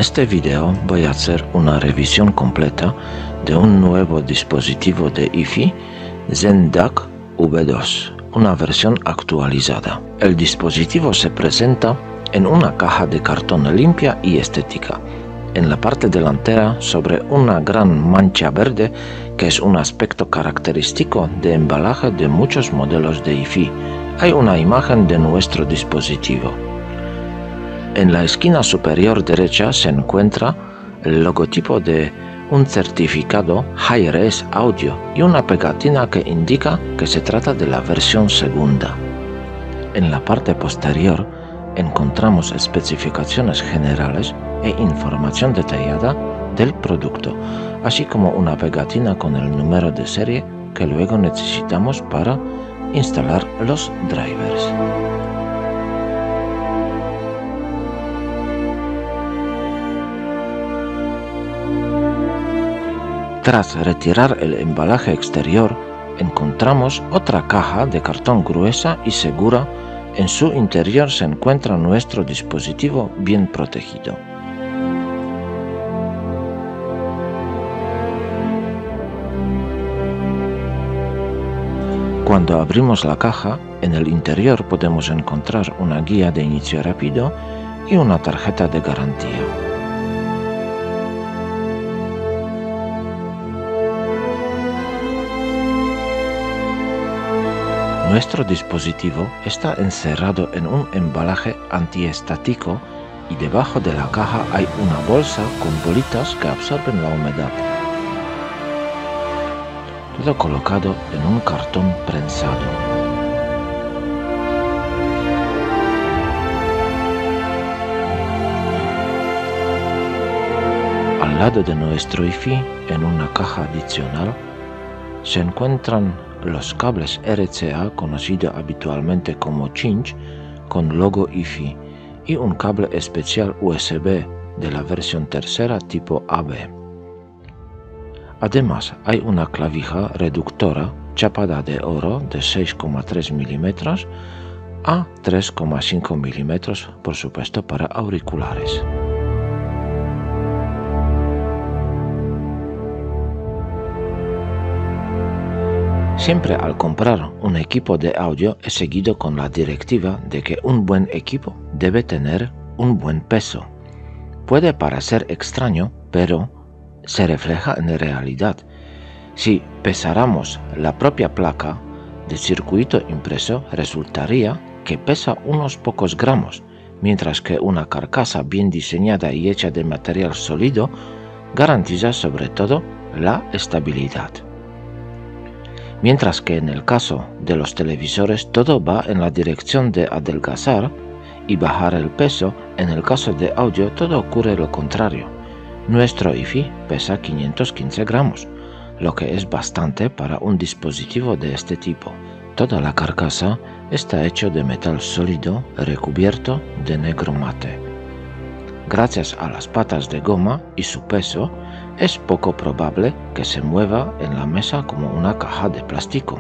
este video voy a hacer una revisión completa de un nuevo dispositivo de Hi-Fi, ZenDAC V2, una versión actualizada. El dispositivo se presenta en una caja de cartón limpia y estética. En la parte delantera, sobre una gran mancha verde, que es un aspecto característico de embalaje de muchos modelos de Hi-Fi, hay una imagen de nuestro dispositivo. En la esquina superior derecha se encuentra el logotipo de un certificado Hi-Res Audio y una pegatina que indica que se trata de la versión segunda. En la parte posterior encontramos especificaciones generales e información detallada del producto, así como una pegatina con el número de serie que luego necesitamos para instalar los drivers. Tras retirar el embalaje exterior, encontramos otra caja de cartón gruesa y segura. En su interior se encuentra nuestro dispositivo bien protegido. Cuando abrimos la caja, en el interior podemos encontrar una guía de inicio rápido y una tarjeta de garantía. Nuestro dispositivo está encerrado en un embalaje antiestático y debajo de la caja hay una bolsa con bolitas que absorben la humedad. Todo colocado en un cartón prensado. Al lado de nuestro Hi-Fi, en una caja adicional, se encuentran los cables RCA, conocido habitualmente como Cinch, con logo Hi-Fi, y un cable especial USB de la versión tercera tipo AB. Además, hay una clavija reductora chapada de oro de 6,3 mm a 3,5 mm, por supuesto para auriculares. Siempre al comprar un equipo de audio he seguido con la directiva de que un buen equipo debe tener un buen peso. Puede parecer extraño, pero se refleja en la realidad. Si pesáramos la propia placa de circuito impreso, resultaría que pesa unos pocos gramos, mientras que una carcasa bien diseñada y hecha de material sólido garantiza sobre todo la estabilidad. Mientras que en el caso de los televisores todo va en la dirección de adelgazar y bajar el peso, en el caso de audio todo ocurre lo contrario. Nuestro Hi-Fi pesa 515 gramos, lo que es bastante para un dispositivo de este tipo. Toda la carcasa está hecha de metal sólido recubierto de negro mate. Gracias a las patas de goma y su peso, es poco probable que se mueva en la mesa como una caja de plástico.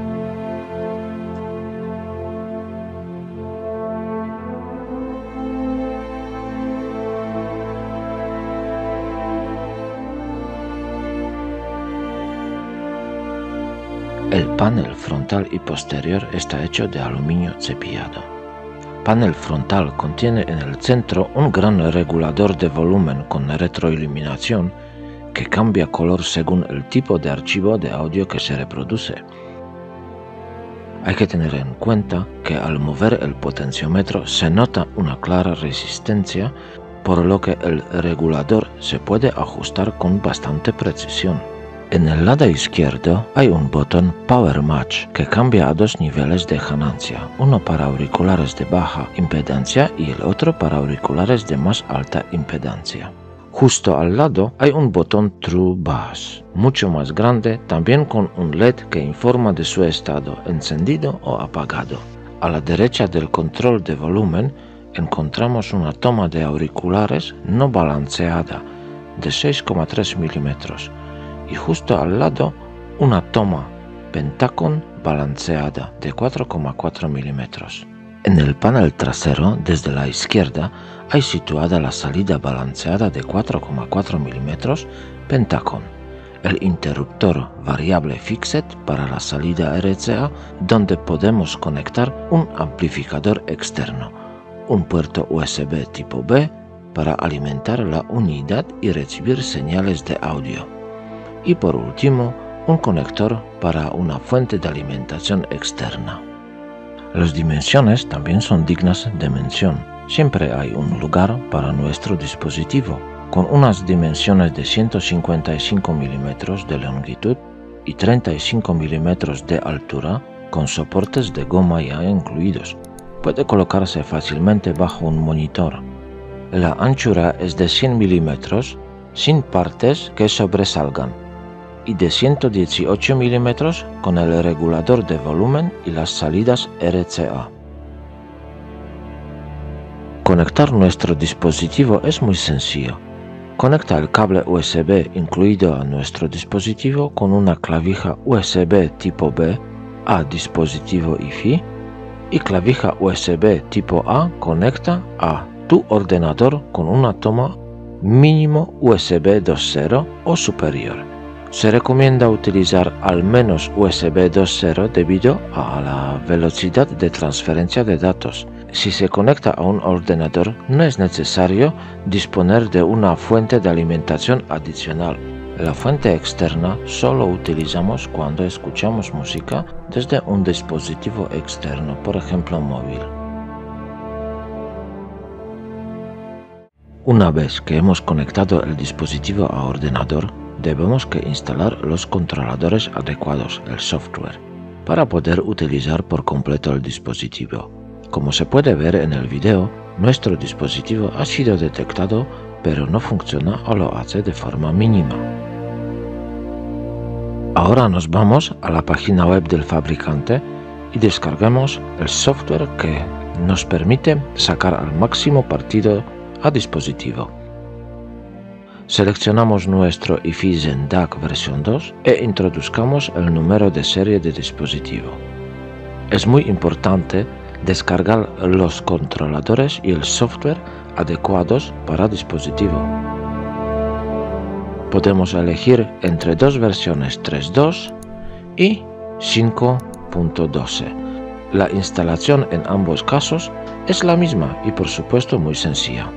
El panel frontal y posterior está hecho de aluminio cepillado. Panel frontal contiene en el centro un gran regulador de volumen con retroiluminación que cambia color según el tipo de archivo de audio que se reproduce. Hay que tener en cuenta que al mover el potenciómetro se nota una clara resistencia, por lo que el regulador se puede ajustar con bastante precisión. En el lado izquierdo hay un botón Power Match que cambia a dos niveles de ganancia, uno para auriculares de baja impedancia y el otro para auriculares de más alta impedancia. Justo al lado hay un botón True Bass, mucho más grande, también con un LED que informa de su estado encendido o apagado. A la derecha del control de volumen encontramos una toma de auriculares no balanceada de 6,3 mm y justo al lado una toma Pentacon balanceada de 4,4 mm. En el panel trasero, desde la izquierda, hay situada la salida balanceada de 4,4 mm Pentacon, el interruptor variable Fixed para la salida RCA, donde podemos conectar un amplificador externo, un puerto USB tipo B para alimentar la unidad y recibir señales de audio, y por último un conector para una fuente de alimentación externa. Las dimensiones también son dignas de mención. Siempre hay un lugar para nuestro dispositivo, con unas dimensiones de 155 mm de longitud y 35 mm de altura, con soportes de goma ya incluidos. Puede colocarse fácilmente bajo un monitor. La anchura es de 100 mm, sin partes que sobresalgan, y de 118 mm con el regulador de volumen y las salidas RCA. Conectar nuestro dispositivo es muy sencillo. Conecta el cable USB incluido a nuestro dispositivo con una clavija USB tipo B a dispositivo Wi-Fi, y clavija USB tipo A conecta a tu ordenador con una toma mínimo USB 2.0 o superior. Se recomienda utilizar al menos USB 2.0 debido a la velocidad de transferencia de datos. Si se conecta a un ordenador, no es necesario disponer de una fuente de alimentación adicional. La fuente externa solo utilizamos cuando escuchamos música desde un dispositivo externo, por ejemplo móvil. Una vez que hemos conectado el dispositivo a ordenador, debemos que instalar los controladores adecuados, el software, para poder utilizar por completo el dispositivo. Como se puede ver en el video, nuestro dispositivo ha sido detectado, pero no funciona o lo hace de forma mínima. Ahora nos vamos a la página web del fabricante y descargamos el software que nos permite sacar al máximo partido al dispositivo. Seleccionamos nuestro Wi-Fi Zen DAC versión 2 e introduzcamos el número de serie de dispositivo. Es muy importante descargar los controladores y el software adecuados para dispositivo. Podemos elegir entre dos versiones 3.2 y 5.12. La instalación en ambos casos es la misma y por supuesto muy sencilla.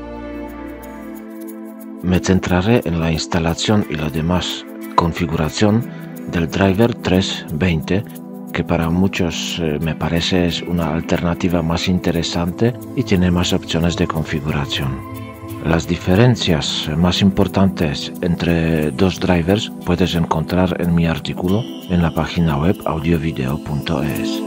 Me centraré en la instalación y la demás configuración del driver 320, que para muchos me parece es una alternativa más interesante y tiene más opciones de configuración. Las diferencias más importantes entre dos drivers puedes encontrar en mi artículo en la página web audiovideo.es.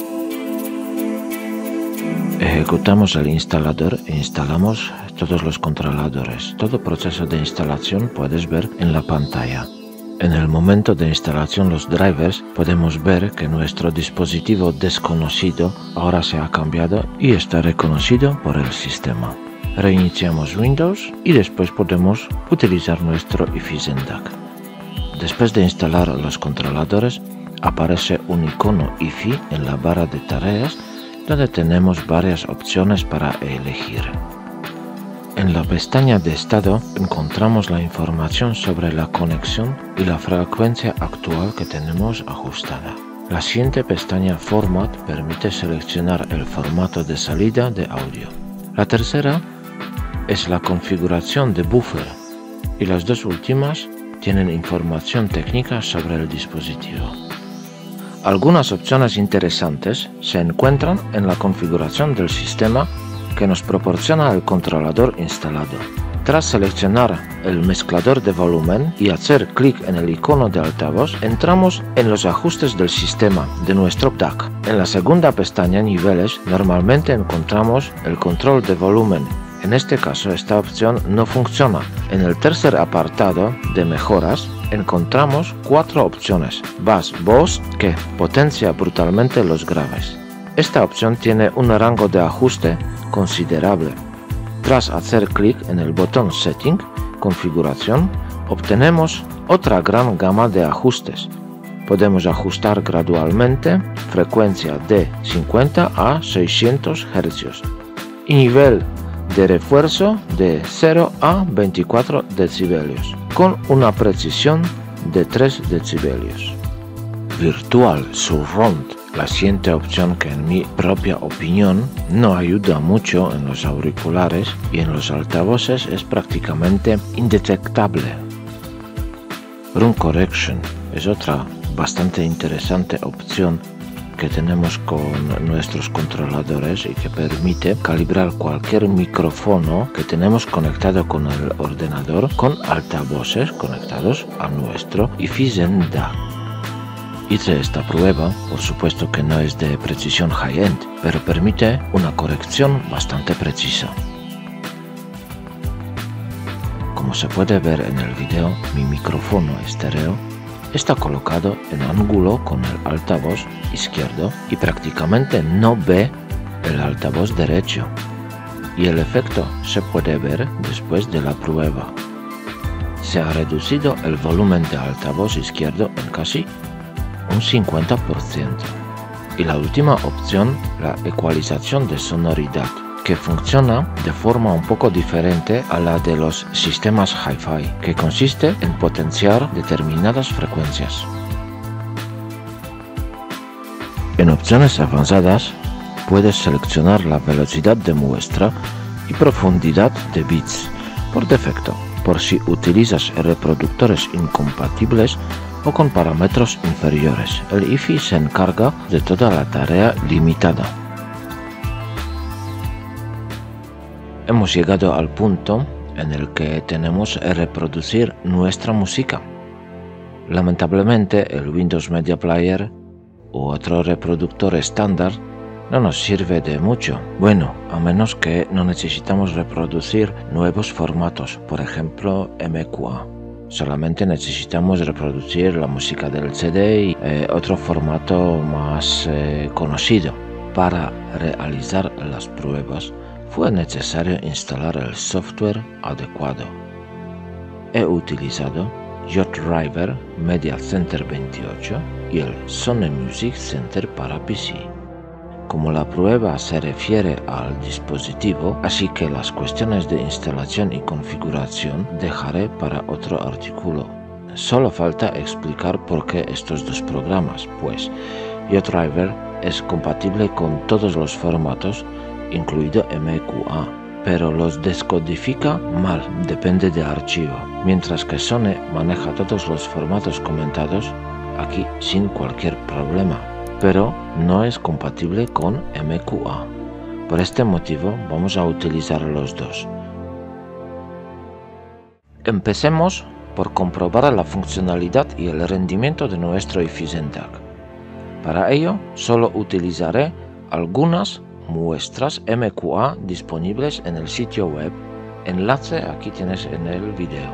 Ejecutamos el instalador e instalamos todos los controladores. Todo proceso de instalación puedes ver en la pantalla. En el momento de instalación los drivers podemos ver que nuestro dispositivo desconocido ahora se ha cambiado y está reconocido por el sistema. Reiniciamos Windows y después podemos utilizar nuestro Wi-Fi Zen DAC. Después de instalar los controladores aparece un icono Wi-Fi en la barra de tareas donde tenemos varias opciones para elegir. En la pestaña de estado encontramos la información sobre la conexión y la frecuencia actual que tenemos ajustada. La siguiente pestaña Format permite seleccionar el formato de salida de audio. La tercera es la configuración de buffer y las dos últimas tienen información técnica sobre el dispositivo. Algunas opciones interesantes se encuentran en la configuración del sistema que nos proporciona el controlador instalado. Tras seleccionar el mezclador de volumen y hacer clic en el icono de altavoz, entramos en los ajustes del sistema de nuestro DAC. En la segunda pestaña Niveles normalmente encontramos el control de volumen. En este caso esta opción no funciona. En el tercer apartado de mejoras encontramos 4 opciones. Bass Boost, que potencia brutalmente los graves. Esta opción tiene un rango de ajuste considerable. Tras hacer clic en el botón Setting, Configuración, obtenemos otra gran gama de ajustes. Podemos ajustar gradualmente frecuencia de 50 a 600 Hz y nivel de refuerzo de 0 a 24 decibelios, con una precisión de 3 decibelios. Virtual Surround, la siguiente opción que en mi propia opinión no ayuda mucho en los auriculares y en los altavoces, es prácticamente indetectable. Room Correction es otra bastante interesante opción que tenemos con nuestros controladores y que permite calibrar cualquier micrófono que tenemos conectado con el ordenador con altavoces conectados a nuestro Ephysend DAC. Hice esta prueba, por supuesto que no es de precisión high-end, pero permite una corrección bastante precisa. Como se puede ver en el video, mi micrófono estéreo está colocado en ángulo con el altavoz izquierdo y prácticamente no ve el altavoz derecho, y el efecto se puede ver después de la prueba. Se ha reducido el volumen del altavoz izquierdo en casi un 50%. Y la última opción, la ecualización de sonoridad, que funciona de forma un poco diferente a la de los sistemas Hi-Fi, que consiste en potenciar determinadas frecuencias. En opciones avanzadas, puedes seleccionar la velocidad de muestra y profundidad de bits por defecto, por si utilizas reproductores incompatibles o con parámetros inferiores. El Ephie se encarga de toda la tarea limitada. Hemos llegado al punto en el que tenemos que reproducir nuestra música. Lamentablemente, el Windows Media Player u otro reproductor estándar no nos sirve de mucho. Bueno, a menos que no necesitamos reproducir nuevos formatos, por ejemplo MQA. Solamente necesitamos reproducir la música del CD y otro formato más conocido. Para realizar las pruebas fue necesario instalar el software adecuado. He utilizado JDriver Media Center 28 y el Sony Music Center para PC. Como la prueba se refiere al dispositivo, así que las cuestiones de instalación y configuración dejaré para otro artículo. Solo falta explicar por qué estos dos programas, pues JDriver es compatible con todos los formatos, incluido MQA, pero los descodifica mal, depende del archivo, mientras que Sony maneja todos los formatos comentados aquí sin cualquier problema, pero no es compatible con MQA. Por este motivo vamos a utilizar los dos. Empecemos por comprobar la funcionalidad y el rendimiento de nuestro Ephysend DAC. Para ello solo utilizaré algunas muestras MQA disponibles en el sitio web, enlace aquí tienes en el video.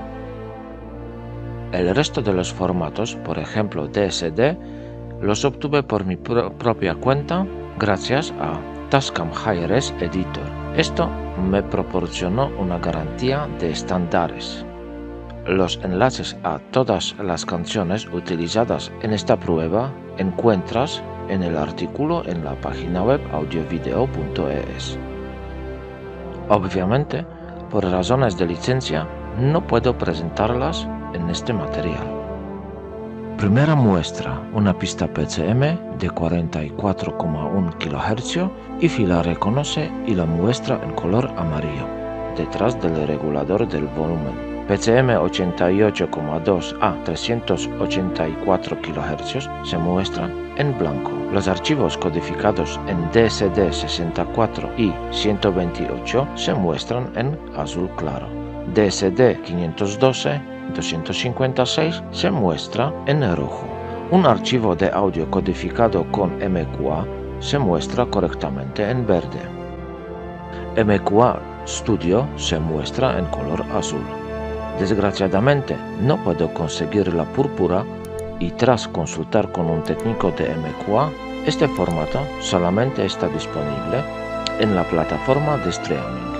El resto de los formatos, por ejemplo DSD, los obtuve por mi propia cuenta gracias a Tascam Hi-Res Editor. Esto me proporcionó una garantía de estándares. Los enlaces a todas las canciones utilizadas en esta prueba encuentras en el artículo en la página web audiovideo.es. Obviamente, por razones de licencia, no puedo presentarlas en este material. Primera muestra, una pista PCM de 44,1 kHz y la reconoce y la muestra en color amarillo, detrás del regulador del volumen. PCM 88,2 a 384 kHz se muestra en blanco. Los archivos codificados en DSD 64 y 128 se muestran en azul claro. DSD 512-256 se muestra en rojo. Un archivo de audio codificado con MQA se muestra correctamente en verde. MQA Studio se muestra en color azul. Desgraciadamente no puedo conseguir la púrpura y tras consultar con un técnico de MQA, este formato solamente está disponible en la plataforma de streaming.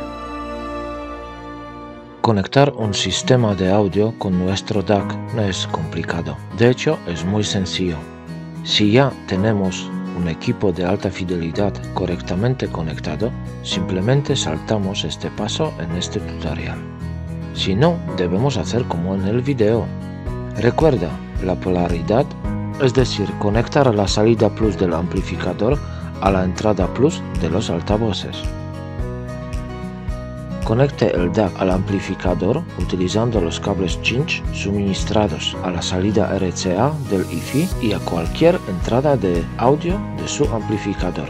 Conectar un sistema de audio con nuestro DAC no es complicado, de hecho es muy sencillo. Si ya tenemos un equipo de alta fidelidad correctamente conectado, simplemente saltamos este paso en este tutorial. Si no, debemos hacer como en el video. Recuerda la polaridad, es decir, conectar la salida plus del amplificador a la entrada plus de los altavoces. Conecte el DAC al amplificador utilizando los cables cinch suministrados a la salida RCA del Hi-Fi y a cualquier entrada de audio de su amplificador,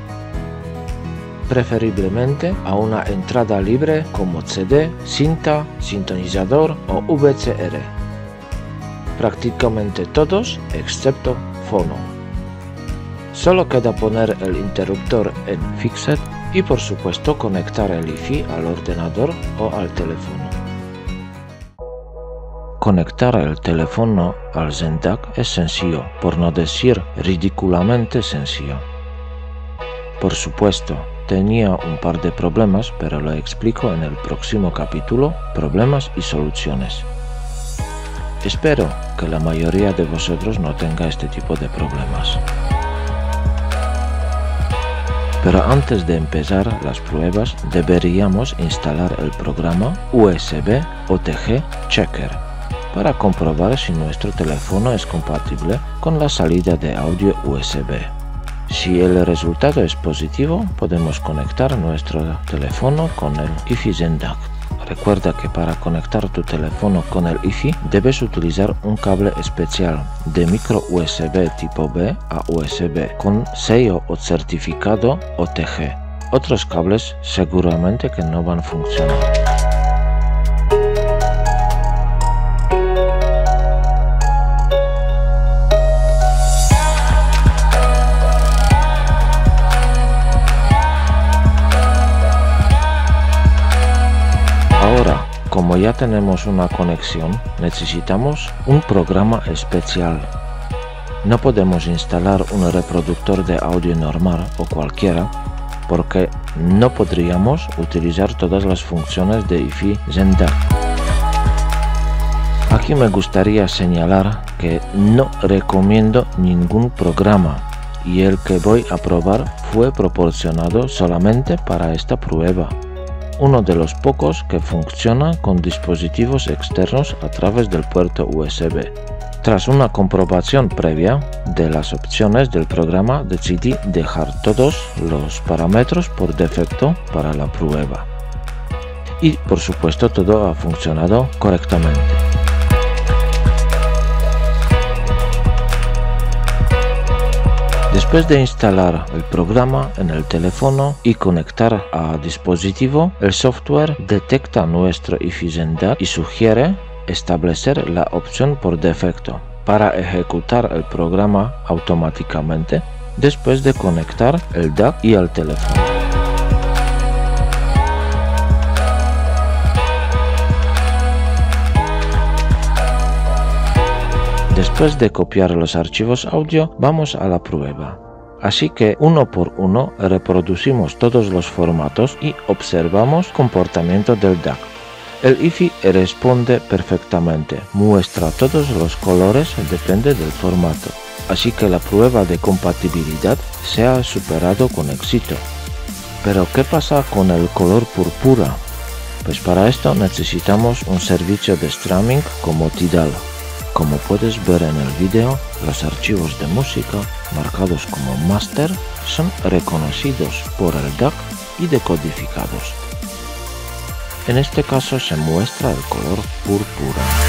preferiblemente a una entrada libre como CD, cinta, sintonizador o VCR. Prácticamente todos excepto fono. Solo queda poner el interruptor en Fixed y por supuesto conectar el Hi-Fi al ordenador o al teléfono. Conectar el teléfono al Zen-DAC es sencillo, por no decir ridículamente sencillo. Por supuesto, tenía un par de problemas, pero lo explico en el próximo capítulo, problemas y soluciones. Espero que la mayoría de vosotros no tenga este tipo de problemas. Pero antes de empezar las pruebas, deberíamos instalar el programa USB OTG Checker para comprobar si nuestro teléfono es compatible con la salida de audio USB. Si el resultado es positivo, podemos conectar nuestro teléfono con el Hi-Fi Zen-DAC. Recuerda que para conectar tu teléfono con el Hi-Fi debes utilizar un cable especial de micro USB tipo B a USB con sello o certificado OTG. Otros cables seguramente que no van a funcionar. Ahora, como ya tenemos una conexión, necesitamos un programa especial. No podemos instalar un reproductor de audio normal o cualquiera, porque no podríamos utilizar todas las funciones de Hi-Fi Zen-DAC. Aquí me gustaría señalar que no recomiendo ningún programa y el que voy a probar fue proporcionado solamente para esta prueba. Uno de los pocos que funciona con dispositivos externos a través del puerto USB. Tras una comprobación previa de las opciones del programa, decidí dejar todos los parámetros por defecto para la prueba. Y por supuesto todo ha funcionado correctamente. Después de instalar el programa en el teléfono y conectar a dispositivo, el software detecta nuestro Hi-Fi Zen-DAC y sugiere establecer la opción por defecto para ejecutar el programa automáticamente después de conectar el DAC y el teléfono. Después de copiar los archivos audio, vamos a la prueba. Así que uno por uno reproducimos todos los formatos y observamos el comportamiento del DAC. El Hi-Fi responde perfectamente, muestra todos los colores, depende del formato. Así que la prueba de compatibilidad se ha superado con éxito. Pero ¿qué pasa con el color púrpura? Pues para esto necesitamos un servicio de streaming como Tidal. Como puedes ver en el video, los archivos de música marcados como master son reconocidos por el DAC y decodificados. En este caso se muestra el color púrpura.